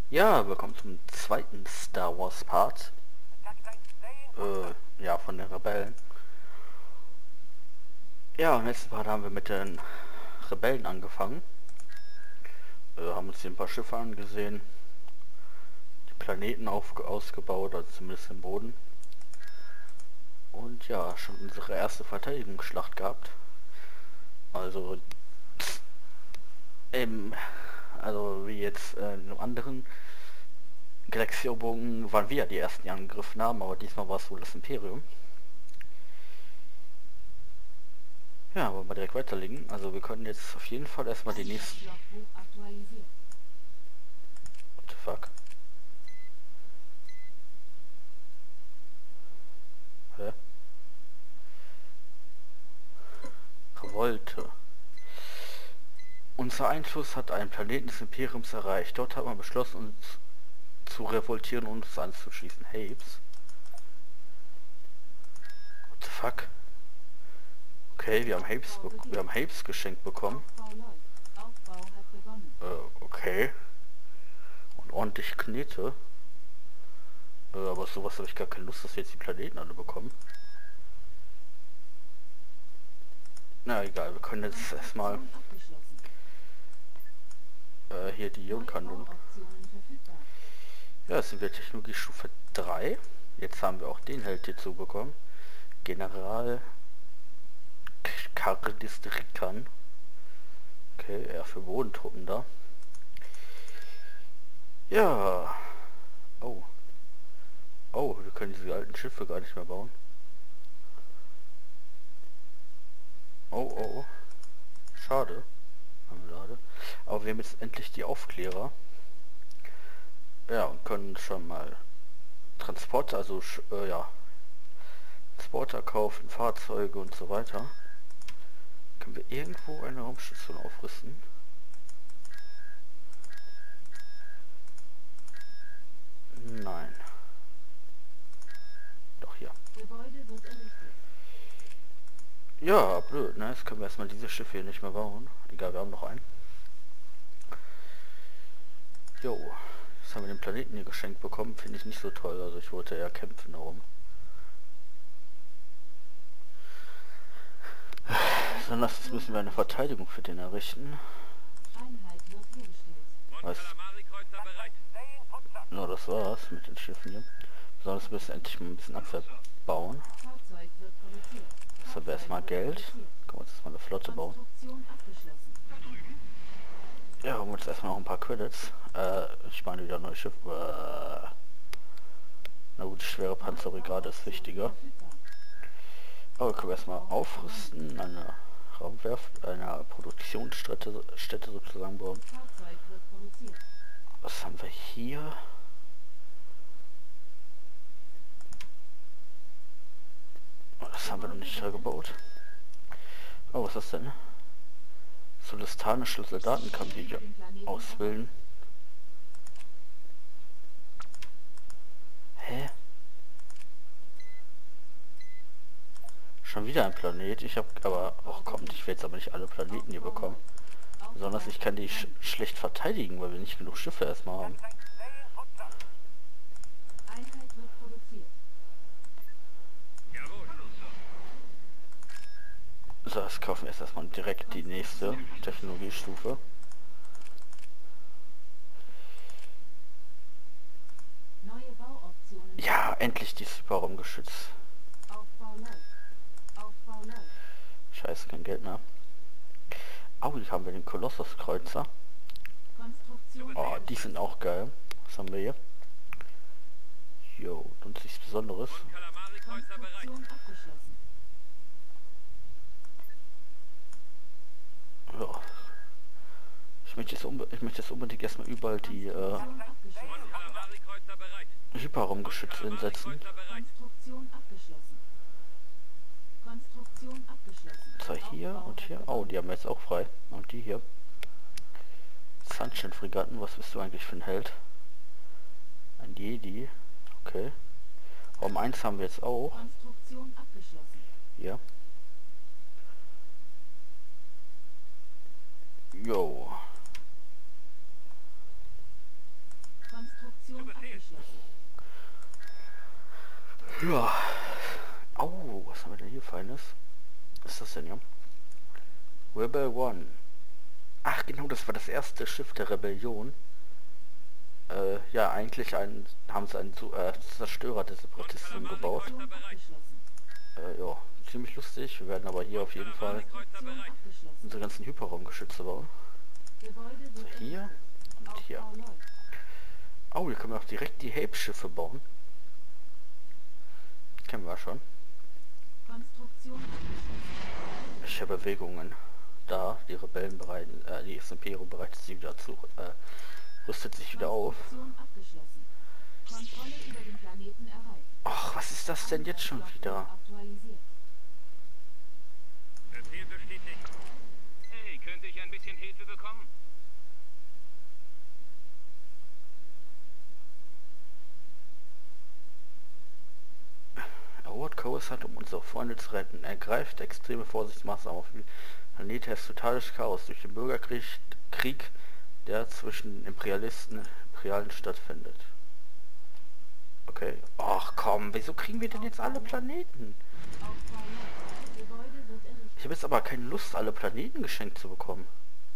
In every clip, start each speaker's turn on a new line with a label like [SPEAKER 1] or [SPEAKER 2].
[SPEAKER 1] Ja, willkommen zum zweiten Star Wars Part. Ja, von den Rebellen. Ja, im letzten Part haben wir mit den Rebellen angefangen. Haben uns hier ein paar Schiffe angesehen. Die Planeten ausgebaut, also zumindest den Boden. Und ja, schon unsere erste Verteidigungsschlacht gehabt. Also, eben, also wie jetzt in einem anderen Galaxieroberungen waren wir ja die ersten, die angegriffen haben, aber diesmal war es wohl das Imperium. Ja, wollen wir direkt weiterlegen. Also wir können jetzt auf jeden Fall erstmal die nächsten... What the fuck? Hä? Revolte. Unser Einfluss hat einen Planeten des Imperiums erreicht. Dort hat man beschlossen, uns zu revoltieren und uns anzuschließen. Hapes. What the fuck? Okay, wir haben Hapes geschenkt bekommen. Okay. Und ordentlich Knete. Aber sowas habe ich gar keine Lust, dass wir jetzt die Planeten alle bekommen. Na egal, wir können jetzt erstmal hier die Ionenkanonen. Ja, jetzt sind wir Technologiestufe 3. Jetzt haben wir auch den Held hierzu bekommen. General Kardistrikan. Okay, eher für Bodentruppen da. Ja. Oh. Oh, wir können diese alten Schiffe gar nicht mehr bauen. Oh, oh. Schade. Marmelade. Aber wir haben jetzt endlich die Aufklärer. Ja, und können schon mal Transporter, also ja, Transporter kaufen, Fahrzeuge und so weiter. Können wir irgendwo eine Raumstation aufrüsten? Nein. Doch hier. Ja, blöd, ne? Jetzt können wir erstmal diese Schiffe hier nicht mehr bauen. Egal, wir haben noch einen. Jo, jetzt haben wir den Planeten hier geschenkt bekommen. Finde ich nicht so toll. Also ich wollte eher kämpfen darum. Sondern jetzt müssen wir eine Verteidigung für den errichten. Was? Nur das war's mit den Schiffen hier. Besonders müssen wir endlich mal ein bisschen Abwehr bauen. Jetzt haben wir erstmal Geld. Können wir uns erstmal eine Flotte bauen. Ja, haben wir uns erstmal noch ein paar Credits. Ich meine wieder neue Schiffe. Na gut, schwere Panzerbrigade ist wichtiger. Aber können wir erstmal aufrüsten, eine Raumwerft, eine Produktionsstätte sozusagen bauen. Was haben wir hier? Das haben wir noch nicht gebaut. Oh, was ist das denn? Solistanische Soldaten kann ich ausbilden. Hä? Schon wieder ein Planet. Ich habe aber... Oh kommt, ich will jetzt aber nicht alle Planeten hier bekommen. Besonders ich kann die schlecht verteidigen, weil wir nicht genug Schiffe erstmal haben. So, jetzt kaufen wir erstmal direkt die nächste Technologiestufe. Ja, endlich dieses Hyperraumgeschütz. Scheiße, kein Geld mehr. Oh, hier haben wir den Kolossuskreuzer. Oh, die sind auch geil. Was haben wir hier? Jo, und nichts Besonderes. Ja. Ich möchte jetzt unbedingt erstmal überall die Hyperraumgeschütze hinsetzen. So, hier und hier. Oh, die haben wir jetzt auch frei. Und die hier. Sunshine-Fregatten, was bist du eigentlich für ein Held? Ein Jedi. Okay. Raum 1 haben wir jetzt auch. Ja. Ja. Au, was haben wir denn hier Feines? Was ist das denn, ja? Rebel One. Ach genau, das war das erste Schiff der Rebellion. Ja, eigentlich haben sie einen Zerstörer der Separatisten gebaut. Ja, ziemlich lustig. Wir werden aber hier auf jeden Fall unsere ganzen Hyperraumgeschütze bauen. So, hier und hier. Oh, hier können wir auch direkt die Help-Schiffe bauen. Kennen wir schon. Welche Bewegungen? Da, die Rebellen bereiten, das Imperium bereitet sich wieder zu, rüstet sich wieder auf. Ach, was ist das denn jetzt schon wieder?
[SPEAKER 2] Hey, könnte ich ein bisschen Hilfe bekommen?
[SPEAKER 1] Howard Coase hat, um unsere Freunde zu retten, ergreift extreme Vorsichtsmaßnahmen auf dem Planet herrscht totales Chaos durch den Bürgerkrieg, der zwischen Imperialen stattfindet. Okay. Ach komm, wieso kriegen wir denn jetzt alle Planeten? Ich habe jetzt aber keine Lust, alle Planeten geschenkt zu bekommen.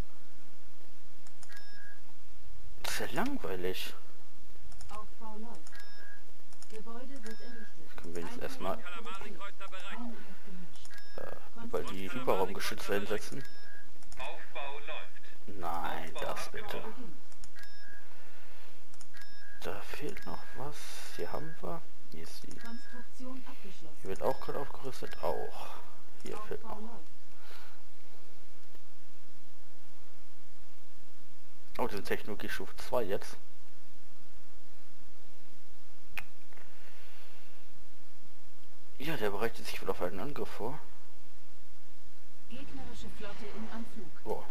[SPEAKER 1] Das ist ja langweilig. Können wir jetzt erstmal überall die Hyperraumgeschütze hinsetzen. Nein, das bitte. Da fehlt noch was. Hier haben wir. Hier ist die. Hier wird auch gerade aufgerüstet. Auch. Hier fehlt noch. Oh, das sind Technologiestufe 2 jetzt. Ja, der bereitet sich wohl auf einen Angriff vor.
[SPEAKER 3] Gegnerische Flotte im Anflug.
[SPEAKER 1] Oh.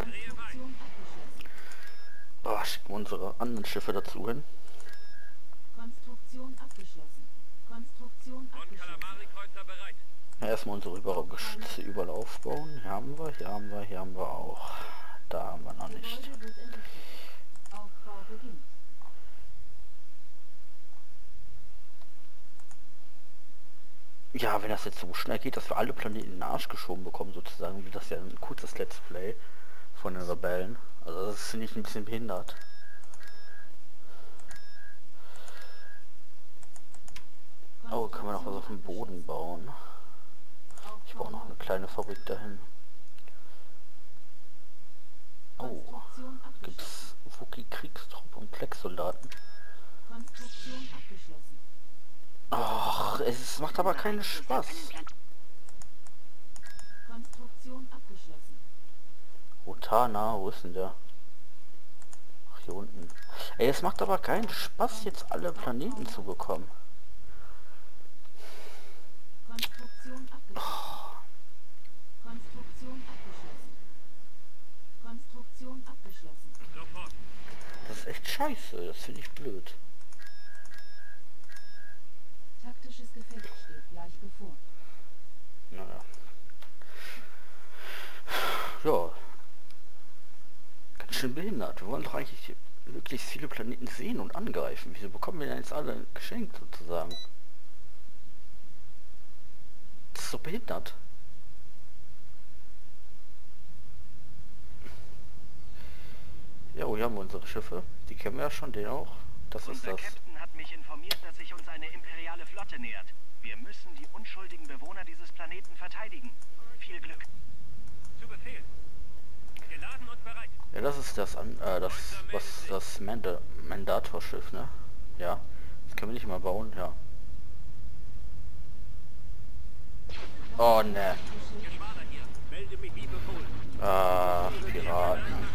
[SPEAKER 1] Oh, schicken wir unsere anderen Schiffe dazu hin.
[SPEAKER 3] Konstruktion abgeschlossen. Konstruktion abgeschlossen.
[SPEAKER 1] Ja, erstmal unsere Hyperraumgeschütze überall aufbauen. Hier haben wir, hier haben wir, hier haben wir auch. Da haben wir noch nicht.
[SPEAKER 3] Gebäude wird errichtet. Aufbau beginnt.
[SPEAKER 1] Ja, wenn das jetzt so schnell geht, dass wir alle Planeten in den Arsch geschoben bekommen, sozusagen, wie das ja ein kurzes Let's Play von den Rebellen. Also das finde ich ein bisschen behindert. Oh, können wir noch was auf dem Boden bauen? Ich baue noch eine kleine Fabrik dahin. Oh, gibt's Wookie-Kriegstrupp und Plex-Soldaten?
[SPEAKER 3] Konstruktion abgeschlossen.
[SPEAKER 1] Ach, es macht aber keinen Spaß.
[SPEAKER 3] Konstruktion abgeschlossen.
[SPEAKER 1] Rotana, wo ist denn der? Ach, hier unten. Ey, es macht aber keinen Spaß, jetzt alle Planeten zu bekommen.
[SPEAKER 3] Konstruktion abgeschlossen. Konstruktion abgeschlossen. Konstruktion abgeschlossen.
[SPEAKER 1] Das ist echt scheiße, das finde ich blöd.
[SPEAKER 3] Taktisches Gefecht steht gleich bevor.
[SPEAKER 1] Naja. Ja. Ganz schön behindert. Wir wollen doch eigentlich möglichst viele Planeten sehen und angreifen. Wieso bekommen wir denn jetzt alle geschenkt sozusagen? Das ist so behindert. Ja, hier haben wir unsere Schiffe. Die kennen wir ja schon, den auch. Das ist
[SPEAKER 2] Unser
[SPEAKER 1] das.
[SPEAKER 2] Captain hat mich informiert, dass sich uns eine imperiale Flotte nähert. Wir müssen die unschuldigen Bewohner dieses Planeten verteidigen. Viel Glück. Zu Befehl. Geladen und bereit.
[SPEAKER 1] Ja, das ist das Mandator-Schiff, ne? Ja. Das können wir nicht mal bauen, ja. Oh, ne.
[SPEAKER 2] Geschwader hier. Melde mich wie befohlen.
[SPEAKER 1] Ah, Piraten.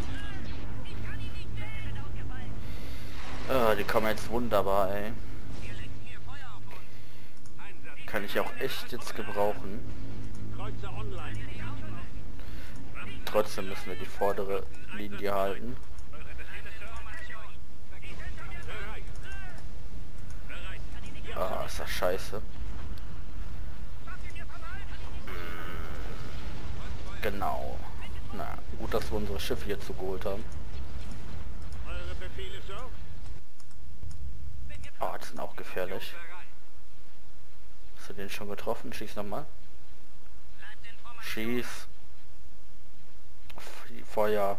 [SPEAKER 1] Die kommen jetzt wunderbar, ey.
[SPEAKER 2] Wir lenken hier Feuer auf uns. Einsatz.
[SPEAKER 1] Kann ich auch echt jetzt gebrauchen.
[SPEAKER 2] Kreuzer online.
[SPEAKER 1] Trotzdem müssen wir die vordere Linie halten.
[SPEAKER 2] Eure Befehle, Sir. Bereit. Bereit.
[SPEAKER 1] Ah, ist das scheiße. Genau. Na, gut, dass wir unsere Schiffe hier zugeholt haben.
[SPEAKER 2] Eure Befehle, Sir.
[SPEAKER 1] sind auch gefährlich. Hast du den schon getroffen? Schieß nochmal. Schieß. Feuer.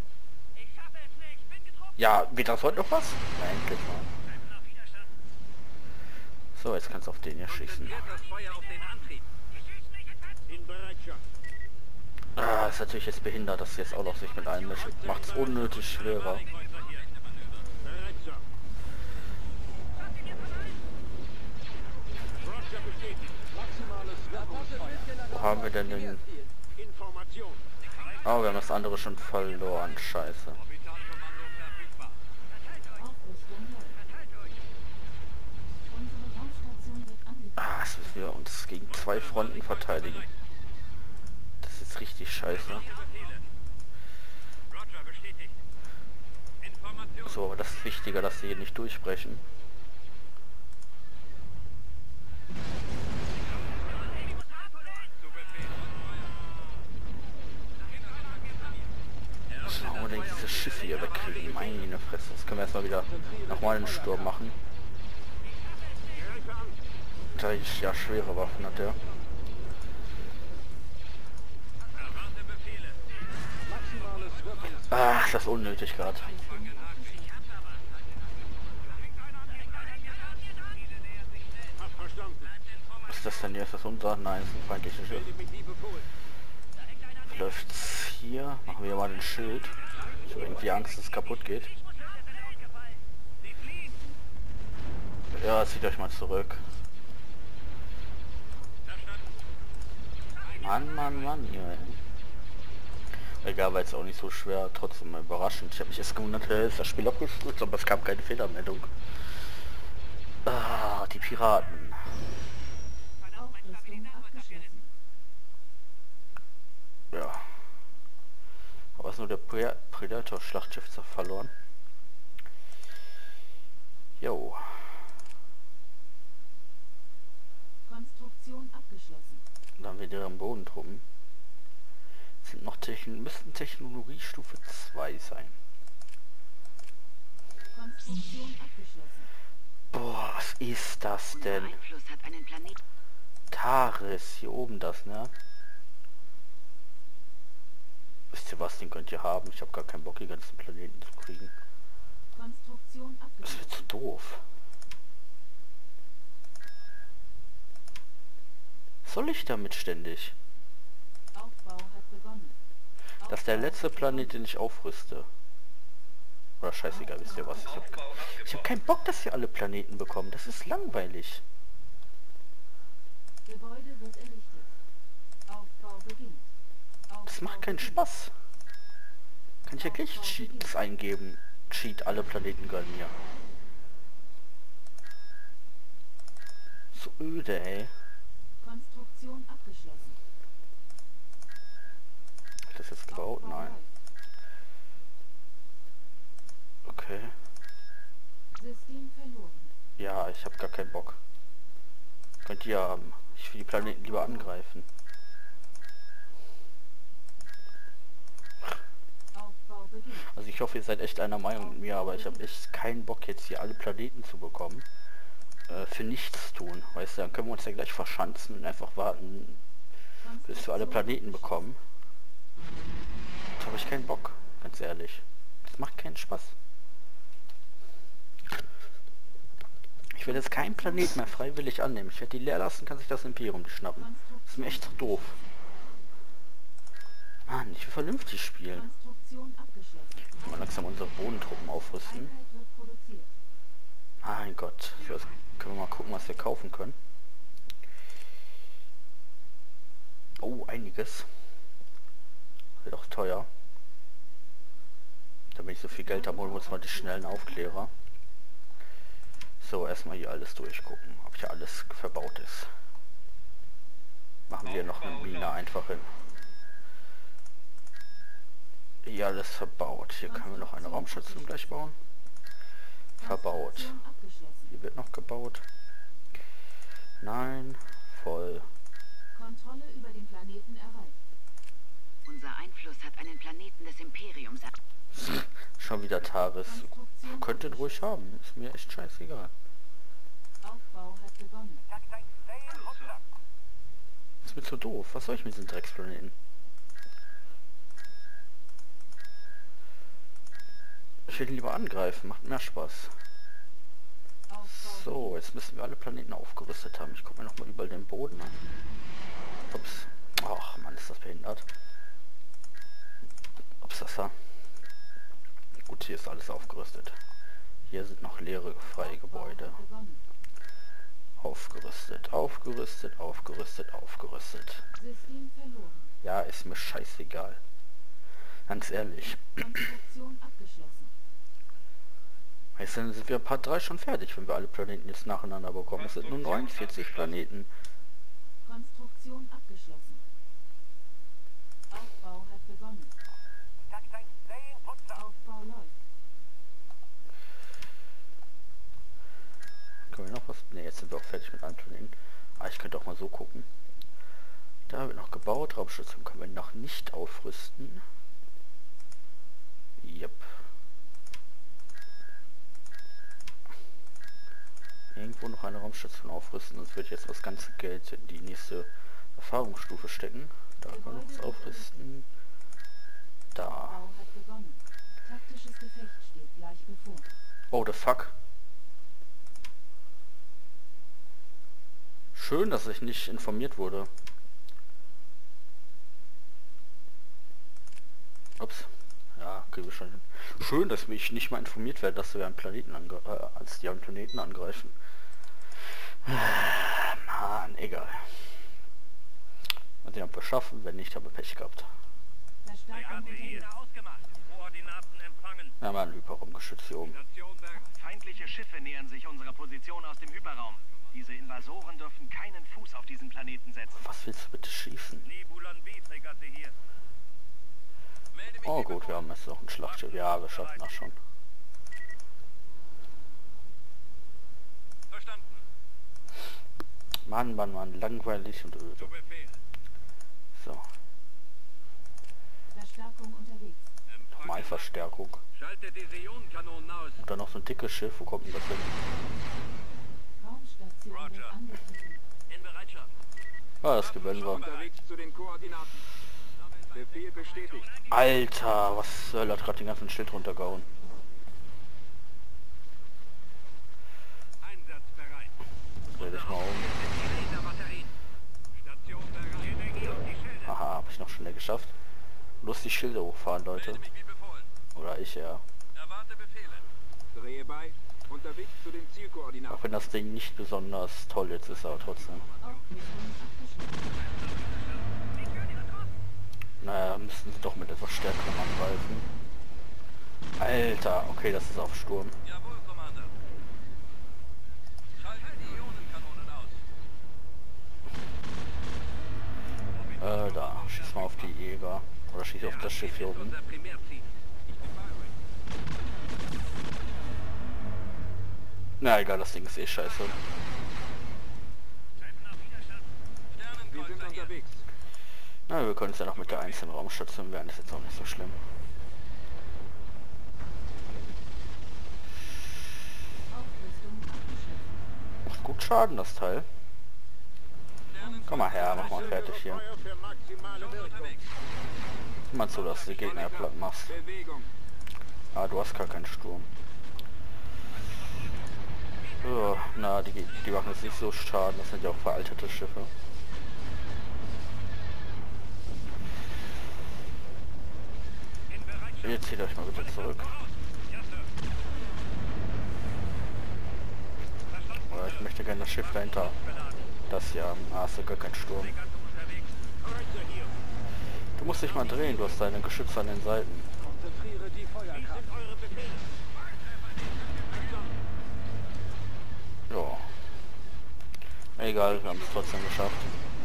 [SPEAKER 1] Ja, wird das heute noch was? Ja, endlich mal. So, jetzt kannst du auf den hier schießen. Ah, ist natürlich jetzt behindert, dass sie jetzt auch noch sich mit einmischen. Macht es unnötig schwerer. Wo haben wir denn den... Oh, wir haben das andere schon verloren. Scheiße. Ah, jetzt müssen wir uns gegen 2 Fronten verteidigen. Das ist richtig scheiße. So, aber das ist wichtiger, dass sie hier nicht durchbrechen. Unbedingt diese Schiffe hier wegkriegen. Meine Fresse. Das können wir erstmal wieder nochmal einen Sturm machen. Ja, schwere Waffen hat er. Ach, ist das unnötig gerade. Was ist das denn hier? Ist das unser? Nein, ist ein feindliches Schiff. Läuft's hier? Machen wir mal den Schild. Ich habe irgendwie Angst, dass es kaputt geht. Ja, zieht euch mal zurück. Mann, hier. Egal, war jetzt auch nicht so schwer, trotzdem mal überraschend. Ich habe mich erst gewundert, ist das Spiel abgestürzt, aber es kam keine Fehlermeldung. Ah, die Piraten. Ja. Aber ist nur der Predator-Schlachtschiff verloren. Jo.
[SPEAKER 3] Konstruktion abgeschlossen.
[SPEAKER 1] Dann haben wir deren Bodentruppen. Sind noch müssten Technologiestufe 2 sein.
[SPEAKER 3] Konstruktion abgeschlossen.
[SPEAKER 1] Boah, was ist das denn? Taris, hier oben das, ne? Wisst ihr was, den könnt ihr haben. Ich habe gar keinen Bock, die ganzen Planeten zu kriegen.
[SPEAKER 3] Konstruktion
[SPEAKER 1] Das
[SPEAKER 3] abgeschlossen.
[SPEAKER 1] wird zu doof. Was soll ich damit ständig?
[SPEAKER 3] Aufbau hat begonnen.
[SPEAKER 1] Das ist der letzte Planet, den ich aufrüste. Oder scheißegal, wisst ihr was? Ich hab keinen Bock, dass wir alle Planeten bekommen. Das ist langweilig.
[SPEAKER 3] Gebäude wird errichtet. Aufbau beginnt.
[SPEAKER 1] Das macht keinen Spaß. Kann ich ja gleich Cheats eingeben. Cheat, alle Planeten gehören mir. So öde, ey.
[SPEAKER 3] Konstruktion abgeschlossen.
[SPEAKER 1] Hab ich das jetzt gebaut?
[SPEAKER 3] Aufbau
[SPEAKER 1] Nein.
[SPEAKER 3] läuft.
[SPEAKER 1] Okay.
[SPEAKER 3] System verloren.
[SPEAKER 1] Ja, ich habe gar keinen Bock. Könnt ihr haben. Ich will die Planeten lieber angreifen.
[SPEAKER 3] Aufbau beginnt.
[SPEAKER 1] Also ich hoffe, ihr seid echt einer Meinung mit mir, aber ich habe echt keinen Bock, jetzt hier alle Planeten zu bekommen. Für nichts tun. Weißt du, dann können wir uns ja gleich verschanzen und einfach warten, bis wir alle Planeten bekommen. Da habe ich keinen Bock, ganz ehrlich. Das macht keinen Spaß. Ich werde jetzt keinen Planet mehr freiwillig annehmen. Ich werde die leer lassen, kann sich das Imperium schnappen. Das ist mir echt doof. Mann, ich will vernünftig spielen.
[SPEAKER 3] Konstruktion abgeschlossen.
[SPEAKER 1] Mal langsam unsere Bodentruppen aufrüsten.
[SPEAKER 3] Einheit wird produziert.
[SPEAKER 1] Mein Gott. So, jetzt können wir mal gucken, was wir kaufen können. Oh, einiges. Wird auch teuer. Damit ich so viel Geld habe, holen wir uns mal die schnellen Aufklärer. So, erstmal hier alles durchgucken, ob hier alles verbaut ist. Machen wir noch eine Mine einfach hin. Hier alles verbaut. Hier können wir noch eine Raumstation gleich bauen. Verbaut.
[SPEAKER 3] Konstruktion abgeschlossen.
[SPEAKER 1] Hier wird noch gebaut. Nein, voll.
[SPEAKER 3] Kontrolle über den Planeten erreicht.
[SPEAKER 4] Unser Einfluss hat einen Planeten des Imperiums.
[SPEAKER 1] Schon wieder Taris.
[SPEAKER 3] Konstruktion
[SPEAKER 1] Könnt ihr ruhig haben. Ist mir echt scheißegal.
[SPEAKER 3] Aufbau hat begonnen.
[SPEAKER 1] Das ist mir zu doof. Was soll ich mit diesen Drecksplaneten? Ich will ihn lieber angreifen. Macht mehr Spaß. So, jetzt müssen wir alle Planeten aufgerüstet haben. Ich gucke mir nochmal überall den Boden an. Ups. Ach Mann, ist das behindert. Ups, das da. Gut, hier ist alles aufgerüstet. Hier sind noch leere, freie Gebäude. Aufgerüstet, aufgerüstet, aufgerüstet, aufgerüstet.
[SPEAKER 3] System verloren.
[SPEAKER 1] Ja, ist mir scheißegal. Ganz ehrlich.
[SPEAKER 3] Konstruktion abgeschlossen.
[SPEAKER 1] Jetzt sind wir Part 3 schon fertig, wenn wir alle Planeten jetzt nacheinander bekommen. Es sind nur 49 Planeten.
[SPEAKER 3] Konstruktion abgeschlossen. Aufbau hat begonnen. Aufbau läuft.
[SPEAKER 1] Können wir noch was? Ne, jetzt sind wir auch fertig mit allen Planeten. Ah, ich könnte auch mal so gucken. Da wird noch gebaut. Raumstation können wir noch nicht aufrüsten. Yep. Irgendwo noch eine Raumstation aufrüsten, sonst würde ich jetzt das ganze Geld in die nächste Erfahrungsstufe stecken. Da können wir noch was aufrüsten. Da.
[SPEAKER 3] Aufbau hat begonnen. Taktisches Gefecht steht gleich bevor.
[SPEAKER 1] Oh, the fuck. Schön, dass ich nicht informiert wurde. Ups. Ja, kriegen wir schon hin. Schön, dass ich nicht mal informiert werde, dass wir einen Planeten als die einen Planeten angreifen. Mann, egal. Und den haben wir schaffen, wenn nicht, haben wir Pech gehabt.
[SPEAKER 3] Verstärkung unterwegs.
[SPEAKER 1] Ja, mal ein Hyperraumgeschütz hier oben.
[SPEAKER 2] Feindliche Schiffe nähern sich unserer Position aus dem Hyperraum. Diese Invasoren dürfen keinen Fuß auf diesen Planeten setzen.
[SPEAKER 1] Was willst du bitte schießen? Oh gut, wir haben jetzt noch ein Schlachtschiff. Ja, wir schaffen das schon. Mann, Mann, Mann, langweilig und öde. So,
[SPEAKER 3] Verstärkung unterwegs.
[SPEAKER 1] nochmal Verstärkung. Und dann noch so ein dickes Schiff. Wo kommt denn das hin?
[SPEAKER 3] Raumstation wird angegriffen.
[SPEAKER 1] Ah, das gewinnen wir.
[SPEAKER 5] Unterwegs zu den Koordinaten. Befehl bestätigt.
[SPEAKER 1] Alter, was zur Hölle hat gerade den ganzen Schild runtergehauen? Dreh dich mal um. Haha, habe ich noch schnell geschafft. Bloß die Schilder hochfahren, Leute. Oder ich, ja.
[SPEAKER 5] Drehe bei. Unterwegs zu den Zielkoordinaten.
[SPEAKER 1] Auch wenn das Ding nicht besonders toll jetzt ist, aber trotzdem.
[SPEAKER 3] Aufrüstung abgeschlossen.
[SPEAKER 1] Naja, müssten sie doch mit etwas stärkerem angreifen. Alter, okay, das ist auf Sturm. Da, schieß mal auf die Jäger. Oder schieß auf das Schiff hier oben. Na egal, das Ding ist eh scheiße.
[SPEAKER 5] Wir sind unterwegs.
[SPEAKER 1] Na, wir können es ja noch mit der einzelnen Raumstation werden, ist jetzt auch nicht so schlimm.
[SPEAKER 3] Aufrüstung abgeschlossen.
[SPEAKER 1] Macht gut Schaden, das Teil. Komm mal her, mach mal fertig hier.
[SPEAKER 5] Für maximale Wirkung.
[SPEAKER 1] Sieh mal zu, dass du die Gegner platt machst.
[SPEAKER 5] Bewegung.
[SPEAKER 1] Ah, du hast gar keinen Sturm. So, na, die machen jetzt nicht so Schaden, das sind ja auch veraltete Schiffe. Jetzt zieht euch mal bitte zurück. Oder ich möchte gerne das Schiff dahinter. Das hier haben. Ah, hast du gar keinen Sturm. Du musst dich mal drehen, du hast deine Geschütze an den Seiten.
[SPEAKER 5] Konzentriere die Feuerkraft.
[SPEAKER 1] Ja. Egal, wir haben es trotzdem geschafft.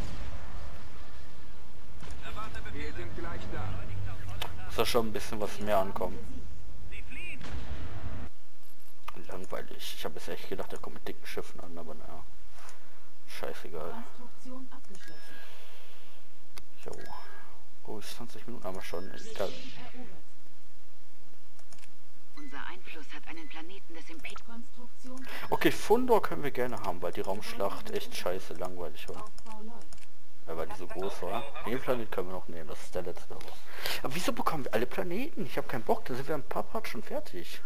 [SPEAKER 5] Wir sind gleich da.
[SPEAKER 1] Muss da schon ein bisschen was mehr ankommen. Langweilig. Ich habe jetzt echt gedacht, er kommt mit dicken Schiffen an, aber naja. Scheißegal.
[SPEAKER 3] Konstruktion abgeschlossen.
[SPEAKER 1] Jo. Oh, 20 Minuten haben wir schon.
[SPEAKER 3] System erobert.
[SPEAKER 4] Unser Einfluss hat einen Planeten des Imperiums.
[SPEAKER 3] Konstruktion.
[SPEAKER 1] Okay, Fundor können wir gerne haben, weil die Raumschlacht echt scheiße langweilig war.
[SPEAKER 3] Aufbau läuft.
[SPEAKER 1] Ja, weil die so groß war. Den Planet können wir noch nehmen, das ist der letzte. Aber wieso bekommen wir alle Planeten? Ich habe keinen Bock, da sind wir ein paar Part schon fertig.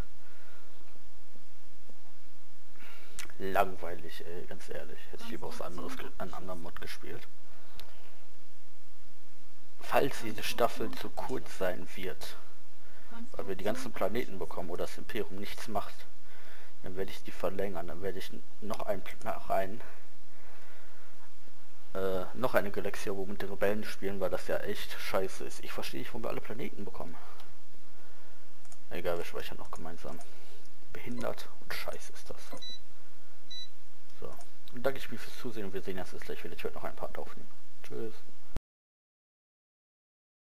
[SPEAKER 1] Langweilig, ey, ganz ehrlich. Hätte ich lieber was anderes, einen anderen Mod gespielt. Falls diese Staffel zu kurz sein wird, weil wir die ganzen Planeten bekommen oder das Imperium nichts macht, dann werde ich die verlängern. Dann werde ich noch eine Galaxie, wo mit den Rebellen spielen, weil das ja echt scheiße ist. Ich verstehe nicht, wo wir alle Planeten bekommen. Egal, wir speichern noch gemeinsam. Behindert und scheiße ist das. So. Und danke ich mir fürs Zusehen und wir sehen uns jetzt gleich wieder. Ich werde noch ein Part aufnehmen. Tschüss.